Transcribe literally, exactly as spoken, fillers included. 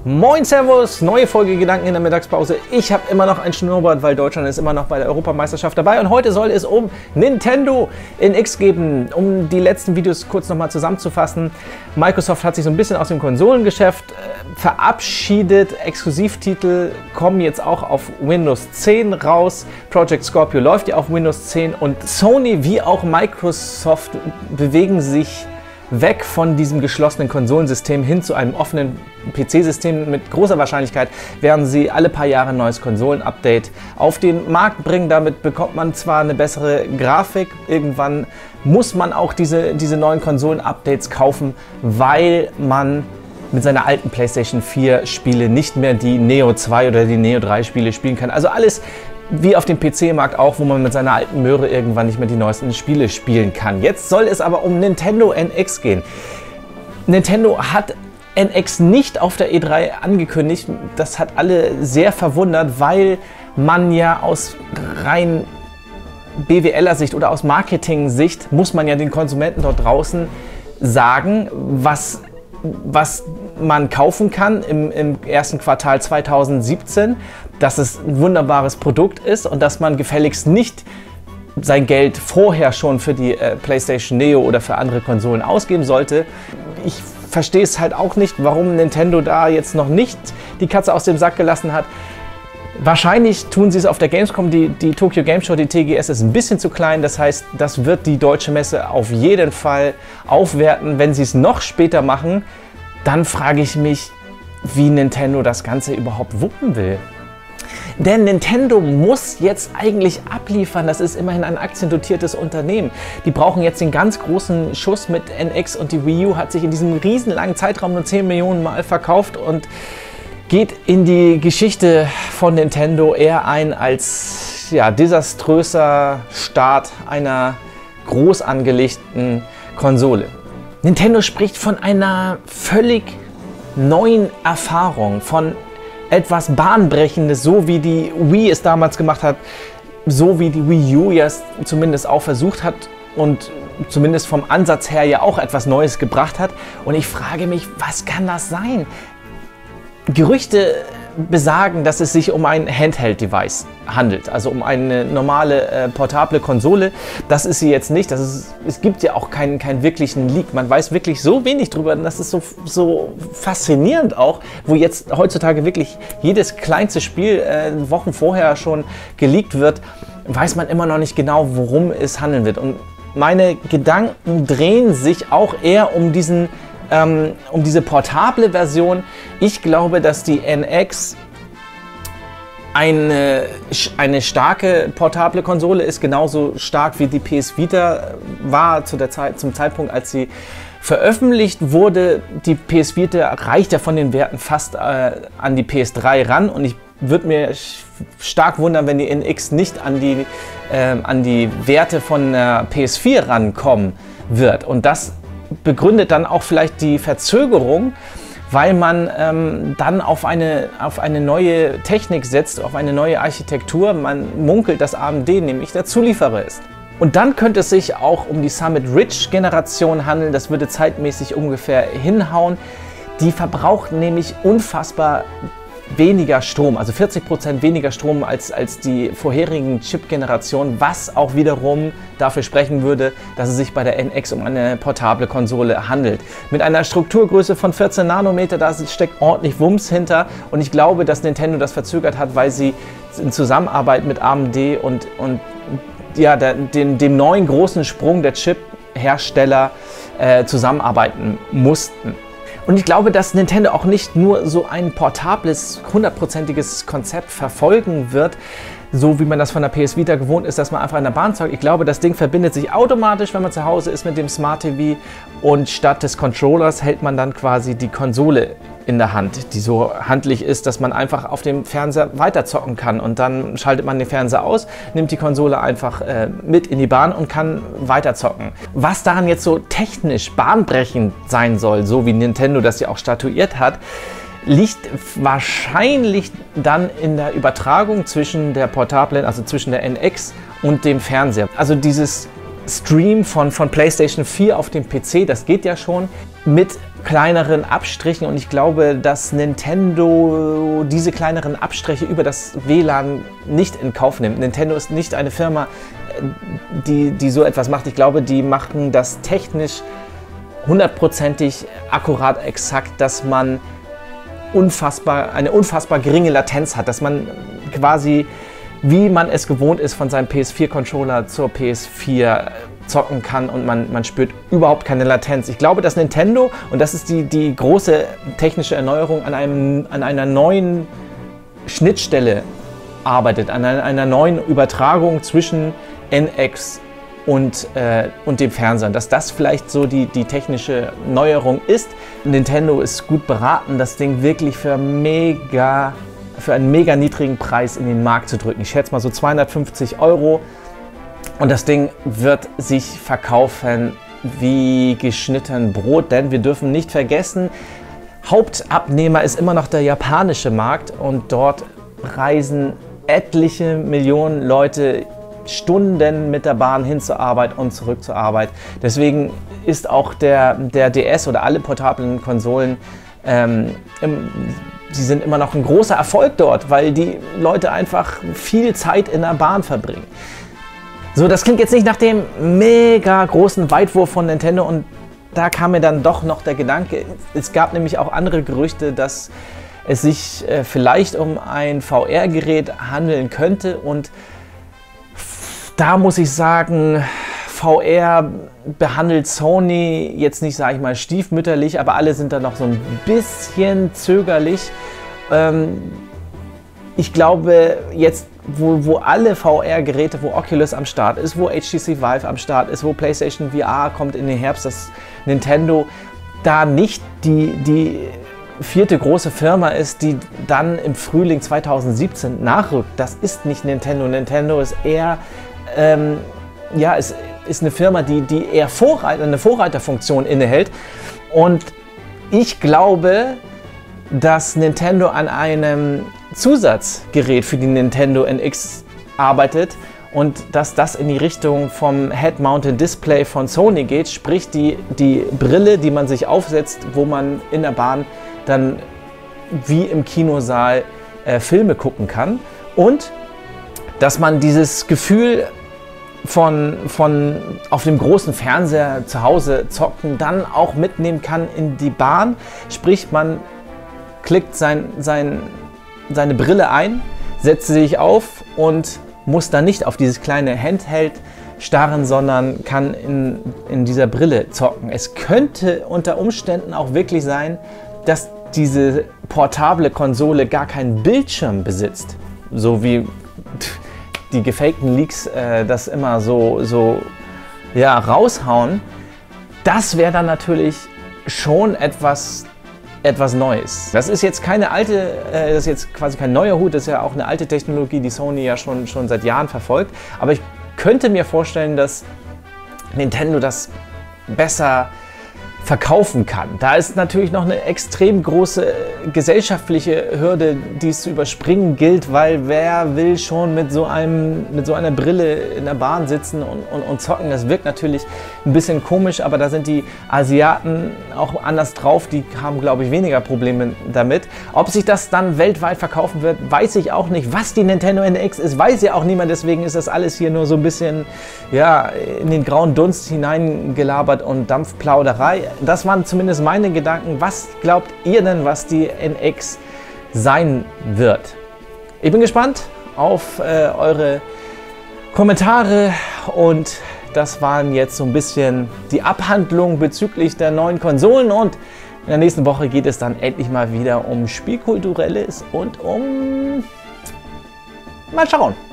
Moin Servus, neue Folge Gedanken in der Mittagspause. Ich habe immer noch ein Schnurrbart, weil Deutschland ist immer noch bei der Europameisterschaft dabei. Und heute soll es um Nintendo N X gehen. Um die letzten Videos kurz nochmal zusammenzufassen. Microsoft hat sich so ein bisschen aus dem Konsolengeschäft äh, verabschiedet. Exklusivtitel kommen jetzt auch auf Windows zehn raus. Project Scorpio läuft ja auf Windows zehn. Und Sony wie auch Microsoft bewegen sich weg von diesem geschlossenen Konsolensystem hin zu einem offenen P C-System. Mit großer Wahrscheinlichkeit werden sie alle paar Jahre ein neues Konsolen-Update auf den Markt bringen. Damit bekommt man zwar eine bessere Grafik, irgendwann muss man auch diese, diese neuen Konsolen-Updates kaufen, weil man mit seiner alten PlayStation vier Spiele nicht mehr die Neo zwei oder die Neo drei Spiele spielen kann. Also alles wie auf dem P C-Markt auch, wo man mit seiner alten Möhre irgendwann nicht mehr die neuesten Spiele spielen kann. Jetzt soll es aber um Nintendo N X gehen. Nintendo hat N X nicht auf der E drei angekündigt. Das hat alle sehr verwundert, weil man ja aus rein B W L-er-Sicht oder aus Marketing-Sicht muss man ja den Konsumenten dort draußen sagen, was was man kaufen kann im, im ersten Quartal zweitausendsiebzehn, dass es ein wunderbares Produkt ist und dass man gefälligst nicht sein Geld vorher schon für die äh, PlayStation Neo oder für andere Konsolen ausgeben sollte. Ich verstehe es halt auch nicht, warum Nintendo da jetzt noch nicht die Katze aus dem Sack gelassen hat. Wahrscheinlich tun sie es auf der Gamescom. Die, die Tokyo Game Show, die T G S, ist ein bisschen zu klein. Das heißt, das wird die deutsche Messe auf jeden Fall aufwerten. Wenn sie es noch später machen, dann frage ich mich, wie Nintendo das Ganze überhaupt wuppen will. Denn Nintendo muss jetzt eigentlich abliefern. Das ist immerhin ein aktiendotiertes Unternehmen. Die brauchen jetzt den ganz großen Schuss mit N X und die Wii U hat sich in diesem riesenlangen Zeitraum nur zehn Millionen Mal verkauft und geht in die Geschichte von Nintendo eher ein als ja, desaströser Start einer groß angelegten Konsole. Nintendo spricht von einer völlig neuen Erfahrung, von etwas Bahnbrechendes, so wie die Wii es damals gemacht hat, so wie die Wii U ja es zumindest auch versucht hat und zumindest vom Ansatz her ja auch etwas Neues gebracht hat. Und ich frage mich, was kann das sein? Gerüchte besagen, dass es sich um ein Handheld-Device handelt, also um eine normale äh, portable Konsole. Das ist sie jetzt nicht. Das ist, es gibt ja auch keinen, keinen wirklichen Leak. Man weiß wirklich so wenig drüber. Das ist so, so faszinierend auch, wo jetzt heutzutage wirklich jedes kleinste Spiel äh, Wochen vorher schon geleakt wird, weiß man immer noch nicht genau, worum es handeln wird. Und meine Gedanken drehen sich auch eher um diesen Ähm, um diese portable Version. Ich glaube, dass die N X eine, eine starke portable Konsole ist, genauso stark wie die P S Vita war zu der Zeit, zum Zeitpunkt, als sie veröffentlicht wurde. Die P S Vita reicht ja von den Werten fast äh, an die P S drei ran und ich würde mir stark wundern, wenn die N X nicht an die, äh, an die Werte von der P S vier rankommen wird. Und das begründet dann auch vielleicht die Verzögerung, weil man ähm, dann auf eine, auf eine neue Technik setzt, auf eine neue Architektur. Man munkelt, dass A M D nämlich der Zulieferer ist. Und dann könnte es sich auch um die Summit Ridge Generation handeln. Das würde zeitmäßig ungefähr hinhauen. Die verbraucht nämlich unfassbar weniger Strom, also vierzig Prozent weniger Strom als, als die vorherigen Chip-Generationen, was auch wiederum dafür sprechen würde, dass es sich bei der N X um eine portable Konsole handelt. Mit einer Strukturgröße von vierzehn Nanometer, da steckt ordentlich Wumms hinter und ich glaube, dass Nintendo das verzögert hat, weil sie in Zusammenarbeit mit A M D und, und ja, der, dem, dem neuen großen Sprung der Chip-Hersteller äh, zusammenarbeiten mussten. Und ich glaube, dass Nintendo auch nicht nur so ein portables, hundertprozentiges Konzept verfolgen wird, so wie man das von der P S Vita gewohnt ist, dass man einfach in der Bahn zockt. Ich glaube, das Ding verbindet sich automatisch, wenn man zu Hause ist, mit dem Smart T V und statt des Controllers hält man dann quasi die Konsole in der Hand, die so handlich ist, dass man einfach auf dem Fernseher weiterzocken kann und dann schaltet man den Fernseher aus, nimmt die Konsole einfach äh, mit in die Bahn und kann weiterzocken. Was daran jetzt so technisch bahnbrechend sein soll, so wie Nintendo das ja auch statuiert hat, liegt wahrscheinlich dann in der Übertragung zwischen der portablen, also zwischen der N X und dem Fernseher. Also dieses Stream von, von PlayStation vier auf dem P C, das geht ja schon, mit kleineren Abstrichen, und ich glaube, dass Nintendo diese kleineren Abstriche über das W L A N nicht in Kauf nimmt. Nintendo ist nicht eine Firma, die, die so etwas macht. Ich glaube, die machen das technisch hundertprozentig akkurat exakt, dass man unfassbar, eine unfassbar geringe Latenz hat, dass man quasi, wie man es gewohnt ist, von seinem P S vier Controller zur P S vier zocken kann, und man, man spürt überhaupt keine Latenz. Ich glaube, dass Nintendo, und das ist die, die große technische Erneuerung, an, einem, an einer neuen Schnittstelle arbeitet, an einer, einer neuen Übertragung zwischen N X und, äh, und dem Fernseher. Dass das vielleicht so die, die technische Neuerung ist. Nintendo ist gut beraten, das Ding wirklich für mega, für einen mega niedrigen Preis in den Markt zu drücken. Ich schätze mal so zweihundertfünfzig Euro. Und das Ding wird sich verkaufen wie geschnitten Brot, denn wir dürfen nicht vergessen, Hauptabnehmer ist immer noch der japanische Markt, und dort reisen etliche Millionen Leute Stunden mit der Bahn hin zur Arbeit und zurück zur Arbeit. Deswegen ist auch der, der D S oder alle portablen Konsolen, ähm, im, sie sind immer noch ein großer Erfolg dort, weil die Leute einfach viel Zeit in der Bahn verbringen. So, das klingt jetzt nicht nach dem mega großen Weitwurf von Nintendo, und da kam mir dann doch noch der Gedanke, es gab nämlich auch andere Gerüchte, dass es sich äh, vielleicht um ein V R-Gerät handeln könnte, und da muss ich sagen, V R behandelt Sony jetzt nicht, sage ich mal, stiefmütterlich, aber alle sind da noch so ein bisschen zögerlich. Ähm, ich glaube, jetzt, wo, wo alle V R-Geräte, wo Oculus am Start ist, wo H T C Vive am Start ist, wo PlayStation V R kommt in den Herbst, dass Nintendo da nicht die, die vierte große Firma ist, die dann im Frühling zweitausendsiebzehn nachrückt. Das ist nicht Nintendo. Nintendo ist eher, ähm, ja, ist, ist eine Firma, die, die eher Vorreiter, eine Vorreiterfunktion innehält. Und ich glaube, dass Nintendo an einem Zusatzgerät für die Nintendo N X arbeitet und dass das in die Richtung vom Head-Mounted Display von Sony geht, sprich die, die Brille, die man sich aufsetzt, wo man in der Bahn dann wie im Kinosaal äh, Filme gucken kann, und dass man dieses Gefühl von, von auf dem großen Fernseher zu Hause zocken dann auch mitnehmen kann in die Bahn, sprich man klickt sein, sein, seine Brille ein, setzt sich auf und muss dann nicht auf dieses kleine Handheld starren, sondern kann in, in dieser Brille zocken. Es könnte unter Umständen auch wirklich sein, dass diese portable Konsole gar keinen Bildschirm besitzt, so wie die gefakten Leaks äh, das immer so, so ja, raushauen. Das wäre dann natürlich schon etwas etwas Neues. Das ist jetzt keine alte, äh, das ist jetzt quasi kein neuer Hut, das ist ja auch eine alte Technologie, die Sony ja schon, schon seit Jahren verfolgt. Aber ich könnte mir vorstellen, dass Nintendo das besser verkaufen kann. Da ist natürlich noch eine extrem große gesellschaftliche Hürde, die es zu überspringen gilt, weil wer will schon mit so, einem, mit so einer Brille in der Bahn sitzen und, und, und zocken. Das wirkt natürlich ein bisschen komisch, aber da sind die Asiaten auch anders drauf. Die haben, glaube ich, weniger Probleme damit. Ob sich das dann weltweit verkaufen wird, weiß ich auch nicht. Was die Nintendo N X ist, weiß ja auch niemand. Deswegen ist das alles hier nur so ein bisschen, ja, in den grauen Dunst hineingelabert und Dampfplauderei. Das waren zumindest meine Gedanken. Was glaubt ihr denn, was die N X sein wird? Ich bin gespannt auf äh, eure Kommentare, und das waren jetzt so ein bisschen die Abhandlung bezüglich der neuen Konsolen, und in der nächsten Woche geht es dann endlich mal wieder um Spielkulturelles und um... mal schauen.